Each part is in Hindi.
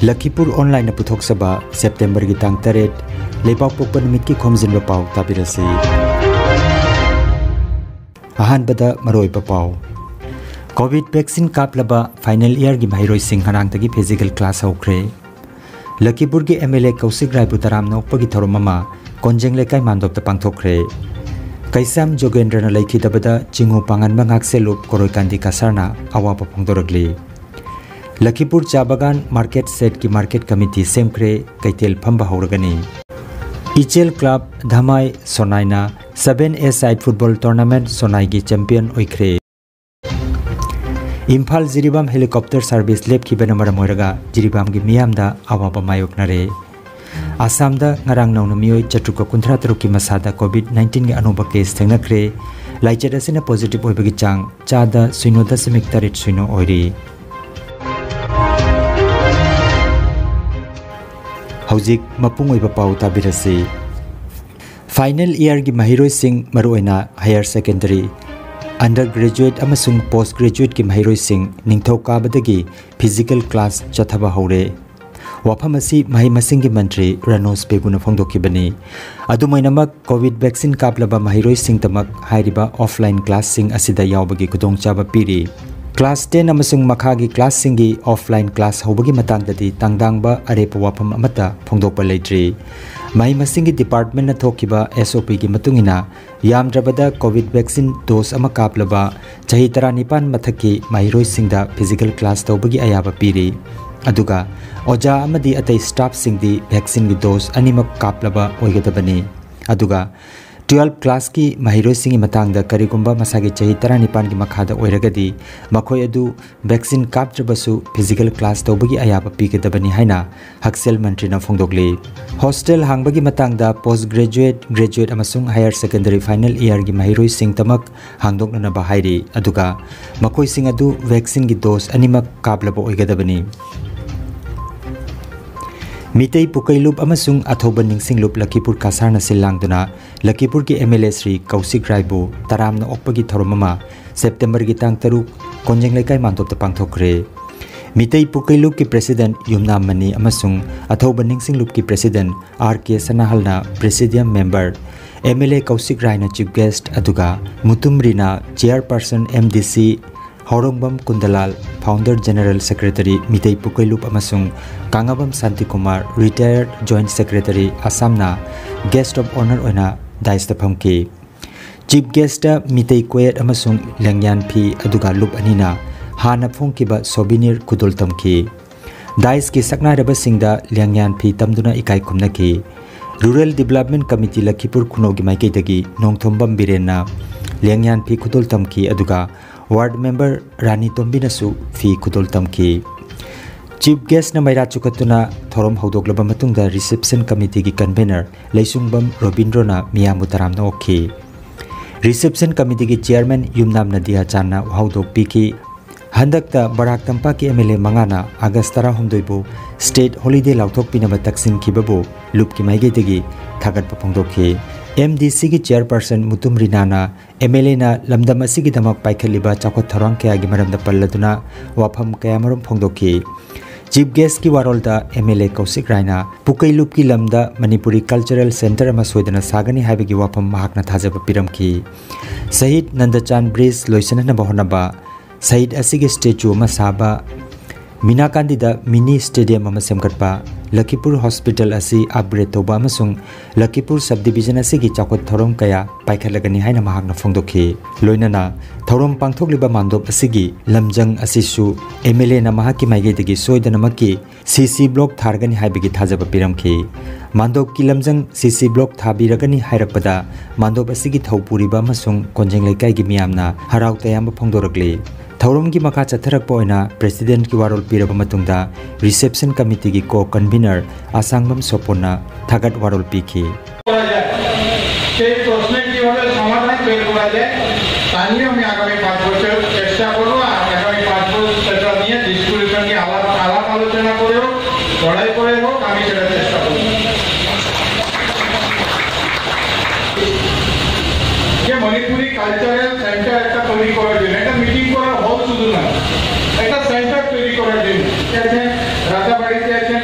Lakhipuronline puthok saba September ki tang 8 lepak pokpa numit ki Khomjinba Pao tabirasi. Ahanbada maroiba pao. COVID vaccine kaplaba final year ki mahiroi sing hanang tagi physical class hokre. Lakhipur ki MLA Kausik Rai Putaram nokpa ki thoromama konjeng lekai mandop ta pangthokre. Kaisam Jogendra na laiki dabada chingu pangan bangak selup koroi kandi kasarna awapa phongdoragli. Lakhipur Chabagan Market Set ki Market Committee semkre kaitel phamba horagani. Ichel Club Dhamai Sonaina 7A Side Football Tournament Sonai ki champion oikre. Imphal Jiribam Helicopter Service Lab ki benamara moiraga Jiribam ki miyamda awaba mayoknare. Assam da ngarang nauna miyoi chatruka kunthra taruki masada COVID-19 ki anoba case thengnakre. Laichada sina positive oibagi chang chada 0.8 oiri. Haujik mapung oiba pau tabirasi. Final year ki mahiroi sing maruina higher secondary undergraduate amasung postgraduate ki mahiroi sing ningthau kabadagi physical class chathaba hore. Waphamasi mahi masing ki mantri Ranos Peguna phongdokibani. Adumainamak COVID vaccine kaplaba mahiroi sing tamak hairiba offline class sing asida yawbagi kudongchaba piri. Class 10 amasung makhagi class singi offline class hobagi matangdadi tangdangba arepa wafam amata phongdokpa leitri. Mai masingi department na thokiba SOP ki matungina yamdrabada COVID vaccine dose ama kaplaba chahi 19 mathaki mahiroi singda physical class tawbagi ayaba piri. Aduga oja amadi atai staff singdi vaccine gi dose animak kaplaba oigadabani. Aduga 12 class ki mahiroi singi matangda karigumba masagi chahi 19 ki makhada oiragadi makhoi adu vaccine kaptrabasu physical class tawbagi ayaba pigedabani haina haksel mantri na phongdokli. Hostel hangbagi matangda postgraduate graduate amasung higher secondary final year ki mahiroi sing tamak hangdokna na bahairi. Aduga makhoi sing adu vaccine gi dose animak kaplaba oigadabani. Mitei Pukailup amasung athoban ningsinglup Lakhipur kasarna silangduna Lakhipur ki MLA Sri Kausik Raibu taramna okpagi thoromama September ki tang 3 konjeng lekai mandop ta pangthokre. Mitei Pukailup ki President Yumnam Mani amasung athoban ningsinglup ki President RK Sanahalna Presidium Member MLA Kausik Rai na Chief Guest aduga Mutumrina Chairperson MDC Horongbam Kundalal Founder General Secretary Mitei Pukailup amasung Kangabam Santi Kumar Retired Joint Secretary Assamna Guest of Honor oina daista phamki. Chief Guest Mitei Koyet amasung Langyan Phi aduga lup anina hana phongkiba souvenir kudol tamki. Dais ki saknaraba singda Langyan Phi tamduna ikai khumnaki. Rural Development Committee Lakhipur Khunogi maikaitagi Nongthombam Birena Langyan Phi kudol tamki aduga Ward Member Rani Tombinasu Phi kudol tamki. Chief Guest na Maira Chukatuna Thorom Hodoglaba matungda Reception Committee ki Convener Leisungbam Robindro na Miyamu taram na okhi. Reception Committee ki Chairman Yumnam Nadia Channa Haudok Piki Handakta Barak Tampak ki MLA Mangana Agastara Humdoibu State Holiday Lautok Pinaba Taksin Kibabu Lup ki Maigedegi Thagat Papongdokhi. MDC ki Chairperson Mutum Rinana MLA na lamdam asigi damak paikhaliba chakot tharang kaya gi maramda palladuna wafam kaya marum phongdokhi. Chief Guest ki warolda MLA Kausik Raina Pukailup ki lamda Manipuri Cultural Center ama soidana sagani haibagi wafam mahakna thajaba piramki. Sahid Nandachan Bridge loisana bahonaba Sahid asigi statue ama saba Mina Kandida Mini Stadium ama semkatpa Lakhipur Hospital asi upgrade toba amasung Lakhipur Subdivision asigi chakot thorom kaya paikhalagani haina mahakna phongdokhi. Loinana thorom pangthokliba mandop asigi lamjang asisu MLA na mahaki maigedagi soidanamaki CC block thargani haibagi thajaba piramki. Mandop ki lamjang CC block thabiragani hairakpada mandop asigi thaupuriba amasung konjeng lekai gi miyamna harau tayamba phongdoragli. Thaurom ki makha chatharakpa oina President ki warol piraba matungda Reception Committee ki Co-Convener Asangbam Sopona Thagat warol pikhi. সেই প্রশ্নের কিভাবে সমাধান বের করা যায় তা নিয়ে আমি আগামী 5 বছর চেষ্টা করব। আগামী 5 বছর সেটা নিয়ে ডিসকাশন নিয়ে আলাপ আলোচনা করেও লড়াই করে হোক আমি সেটা চেষ্টা করব। যে মণিপুরি কালচারাল সেন্টার একটা তৈরি করার জন্য একটা মিটিং করা হোক শুধু না একটা সেন্টার তৈরি করার জন্য রাজাবাড়িতে আছেন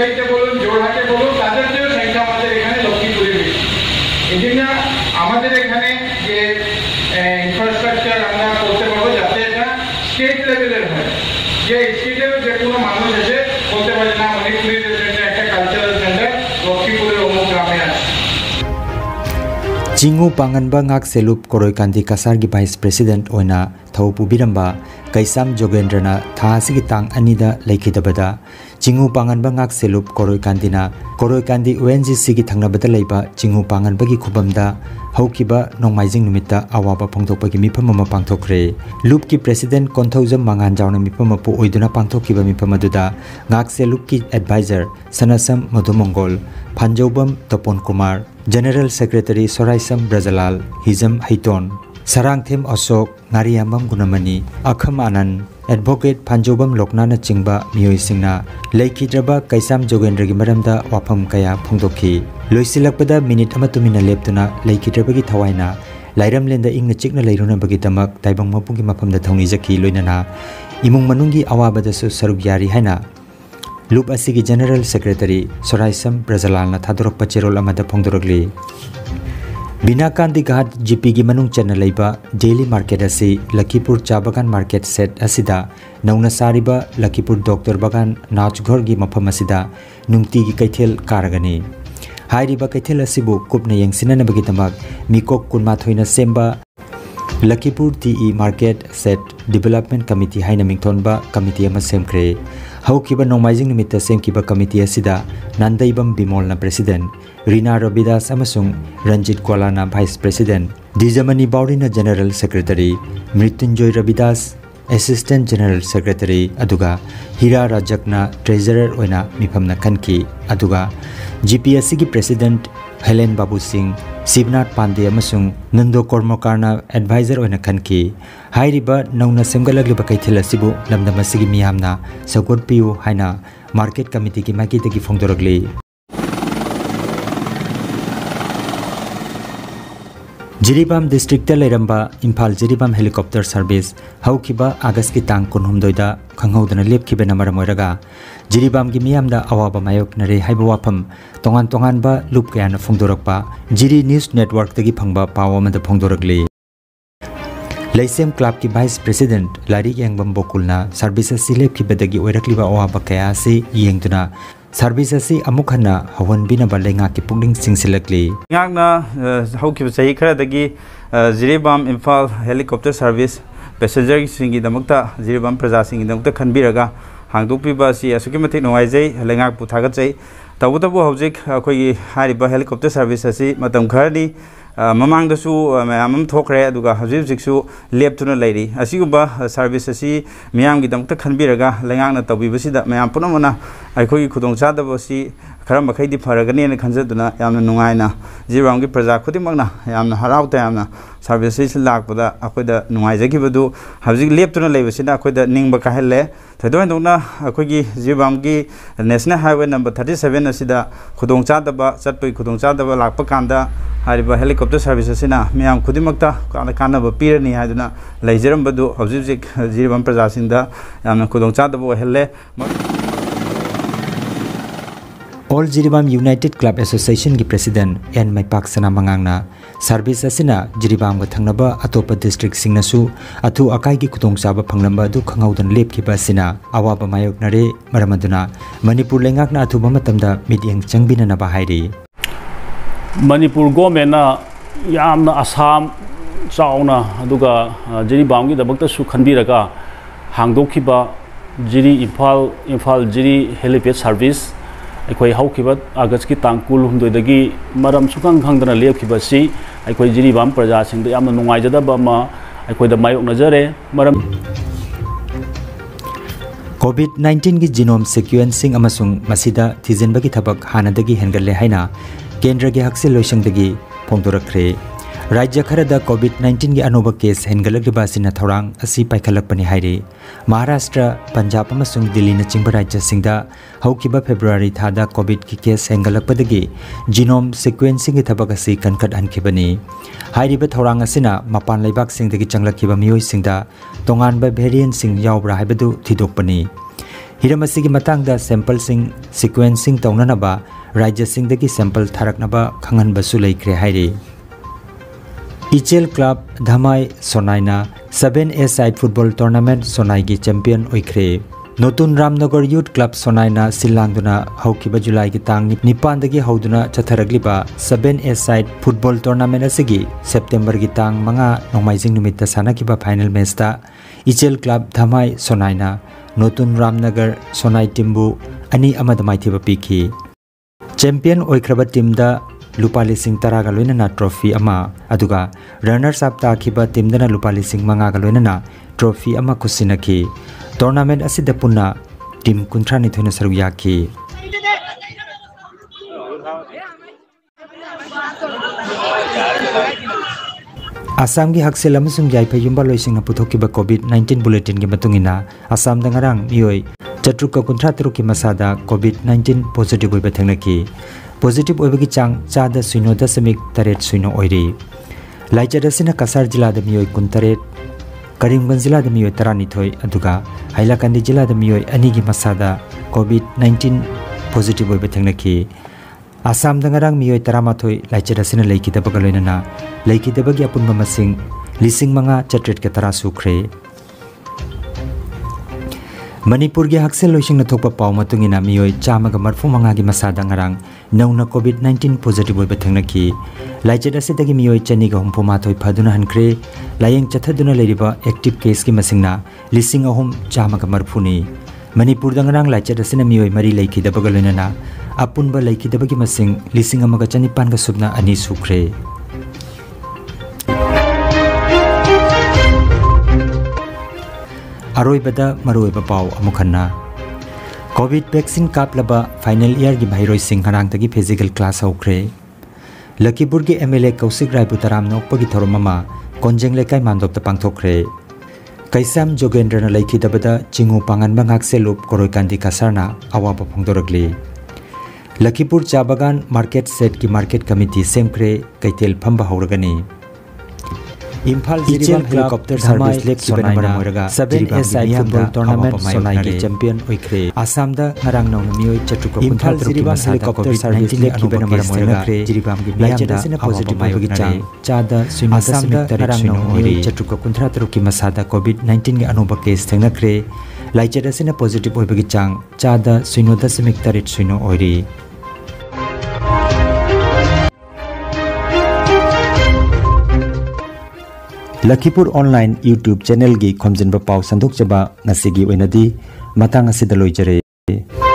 রাজশাহীতে বলুন, জোরহাটে বলুন, তাদের চেয়েও সংখ্যা আমাদের এখানে লক্ষ্মীপুরে বেশি। এই জন্য আমাদের এখানে যে ইনফ্রাস্ট্রাকচার আমরা করতে পারবো যাতে এটা স্টেট লেভেলের হয়, যে স্টেটের যে কোনো মানুষ এসে বলতে পারে না মণিপুরের জন্য একটা কালচারাল সেন্টার লক্ষ্মীপুরের অমুক গ্রামে আছে। Jingu Panganba ngak selup koroi kandi kasar gi vice president oina thaupu biramba Kaisam Jogendrana thasigi tang anida lekhidabada Jingu Panganba ngak selup koroi kandi ONGC gi thangnabada leiba Jingu Panganba gi khubamda haukiba nongmaijing numita awaba phongthokpa gi mifam ama pangthokre loop ki president Konthaujam Mangan jawna mifam apu oiduna pangthokiba mifam aduda ngak selup ki advisor Sanasam Madhumongol Phanjobam Topon Kumar General Secretary Soraisam Brajalal Hizam Haiton Sarangthem Ashok Ngariamam Gunamani Akham Anand Advocate Phanjobam Loknana Chingba Miyoi Singna Leikidraba Kaisam Jogendra gi maramda wafam kaya phongdokhi loisilakpada minute ama tumina leptuna Leikidraba gi thawaina Lairam lenda ingna chikna leiruna bagi tamak taibang mapungi mapamda thongni jaki loinana imung manungi awabada su saruk yari haina Loop asigi General Secretary Soraisam Brajalalna thadorokpa cherol amada phongdorogli Binakandi Ghat GP gi manung chana leiba daily market asi Lakhipur Chabagan market set asida nauna sariba Lakhipur Doctor Bagan Najghor gi mafam asida nungti gi kaithel karagani hairiba kaithel asibu kupna yengsinana bagi tamak mikok kunma thoina semba Lakhipur TE Market Set Development Committee haina mingthonba committee ama semkre haukiba nongmaijing nimita semkiba committee asida Nandaibam Bimolna president Rina Robidas amasung Ranjit Kwalana vice president Dijamani Baurina general secretary Mrityunjoy Rabidas assistant general secretary aduga Hira Rajakna treasurer oina mifamna khanki aduga GPSC gi president Helen Babu Singh Sibnath Pandey amasung Nando Kormokarna advisor oina khanki hairiba nauna semgalagli bakaithila sibu lamdam asigi miyamna support piu haina market committee ki maki tegi phongdorogli Jiribam district leiramba Imphal Jiribam helicopter service haukiba August ki tang kunhumdoida khanghaudana lepkhibena maramoiraga Jiribam gi miyamda awaba mayok nare haiba wafam tongan ba loop kayana phongdorokpa Jiri News Network tagi phangba pawa mada phongdorogli Laisem Club ki Vice President Lari Yangbam Bokulna service asi lepkhibedagi oirakliba awaba kaya si yengduna service asi amukhana hawan bina balenga ki pungling singsilakli ngakna haukiba sahi khara dagi Jiribam Imphal helicopter service passenger singi damakta Jiribam praja singi damakta khanbiraga hangdokpiba si asuki mathik nongaijai lengak puthagatjai tawutabu hojik akhoi hariba helicopter service asi matam kharni mamang dasu mayamam thokre aduga hajiksu leptuna leiri asiguba service asi miyam gi damta khanbiraga lengakna tawbibasida mayam punamana akhoi khudongcha dabasi khara makhai di faragani ne khanjaduna yamna nungaina Jiribam gi praja khudimagna yamna harauta yamna service si lakpada akoida nungaijagibadu hajik leptuna leibasida akoida ningba kahelle thadona akhoi gi Jiribam gi national highway number 37 asida khudongcha daba chatpai khudongcha daba lakpa kanda hariba helicopter service asina miyam khudimakta kana ba pirani haduna leijarambadu hojik Jiribam praja sinda yamna khudongcha daba helle All Jiribam United Club Association gi president N Maipak Sana Mangangna service asina Jiribam ga thangnaba atopa district singnasu athu akai gi khutongchaba phanglamba du khangaudan lepkhiba asina awaba mayok nare maramaduna Manipur lengakna athu bamatamda midyang changbina na ba hairi Manipur government na yamna Assam chauna aduga Jiribam gi dabakta su khanbiraga hangdokhiba Jiri Imphal Jiri helipad service akhoi haukiba August ki tang kul humdoidagi maram sukang khangdana lepkhiba si akhoi Jiribam praja singda yamna nungaijadaba ma akhoi da mayok najare maram COVID-19 gi genome sequencing amasung masida thijenbagi thabak hanadagi hengalle haina kendra gi haksil loisangdagi phongdorakre Rajya kharada COVID-19 gi anoba case hengalakliba sina thorang asi paikhalakpani hairi Maharashtra Punjab amasung Delhi na chingba rajya singda haukiba February thada COVID ki case hengalakpadagi genome sequencing gi thabak asi kankat ankhibani hairiba thorang asina mapan leibak singdagi changlakhiba miyoi singda tongan ba variant sing yaubra haibadu thidokpani हिरम असिगी मतंगदा सैंपल सिंग सीक्वेंसिंग तौननबा राज्य सिंगदगी सैंपल थारकनबा खंगनबसु लेख्रे हाइरे इचेल क्लब धमाई सोनाइना 7A साइड फुटबॉल टूर्नामेंट सोनाइगी चैंपियन ओइख्रे नोतुन रामनगर यूथ क्लब सोनाइना सिलांगदुना हौकिबा जुलाई की तांग निपानदगी हौदुना चथरगलिबा 7A साइड फुटबॉल टूर्नामेंट असिगी सेप्टेम्बर की तांग मंगा नोमाइजिंग निमित्ता सानाकिबा फाइनल मैचता इचेल क्लब धमाई सोनाइना नोतुन रामनगर सोनाई टीमबु अनि अमद माइथिबा पीखी चैंपियन ओइख्रबा टीमदा लुपा लिसिंग तरागा लोइनना ट्रॉफी अमा अदुगा रनर्स अप ताखिबा टीमदना लुपा लिसिंग मंगागा लोइनना ट्रॉफी अमा खुसिनखी टूर्नामेंट असिदा पुन्ना टीम 19 सरुक याखी आसाम की हकसेल अमसुंग याइफा युम्बा लोइसिंगना पुथोकिबा कोविड-19 बुलेटिन की मतुंगिना आसाम दा ngarang मियोय चट्रुक 13 की मसादा कोविड-19 पॉजिटिव ओइबा थेंगनकी पॉजिटिव ओइबगी चांग चादा 0.8 ओइरी लाइचरसिना कसार जिला दा मियोय 13 करीमगंज जिला दा मियोय 12 अदुगा हाइलाकांदी जिला दा मियोय अनिगी मसादा कोविड-19 पॉजिटिव ओइबा थेंगनकी आसाम दा ngarang मियोय 13 लाइचरसिना लेखिदबगा लोइनना लेखिदबगी अपुनबा मसिंग लिसिंग मंगा चट्रेट के तरा सुख्रे मणिपुर के हकसेल लोइसिंग नथोकपा पाव मतुंगिना मियोय चामगा मरफु मंगा की मसादा ngarang नौना कोविड-19 पॉजिटिव ओइबा थेंगनकी लाइचेट असिदगी मियोय चनिगा हुंफुमाथोय फदुना हनख्रे लायेंग चथदुना लेरिबा एक्टिव केस की मसिंगना लिसिंग अहुम चामगा मरफुनी मणिपुर दा ngarang लाइचेट असिना मियोय मरी लेखिदबगा लोइनना अपुनबा लेखिदबगी मसिंग लिसिंग अमगा चनिपान का सुबना अनि सुख्रे अरोइबदा मरोइबा पाव अमुखन्ना कोविड वैक्सीन कापलबा फाइनल ईयर की भाईरोई सिंह हनांगतगी फिजिकल क्लास हौख्रे लखीपुर के MLA कौशिक रायबु तराम नोकपगी थोरममा कोंजेंग लेकाई मानदोक्ता पांगथोख्रे कैसाम जोगेंद्रना लेखिदबदा चिंगु पांगनबा ngakselub koroikandi kasarna awaba phongdoragli Lakhipur चाबागान मार्केट सेट की मार्केट कमिटी सेमख्रे कैतेल फंबा हौरगनी इम्फाल जिरिबाम हेलीकॉप्टर सर्विस लेब की बनमरा मोरगा 7A साइड फुटबॉल टूर्नामेंट सोनाई के चैंपियन ओइख्रे आसाम दा ngarang नौना मियोय चट्रुक इम्फाल जिरिबाम हेलीकॉप्टर सर्विस लेब की बनमरा मोरगा जिरिबाम की लाइचेदा सिना पॉजिटिव ओइबगी चांग चादा आसाम दा ngarang नौना मियोय चट्रुक 13 की मसादा कोविड-19 के अनुभव केस थेंगनख्रे लाइचेदा सिना पॉजिटिव ओइबगी चांग चादा 0.8 ओइरी लखीपुर ऑनलाइन यूट्यूब चैनल की खोमजिनबा पाव संदोकचबा नसिगी ओइनदी मतंग असिदा लोइजरे।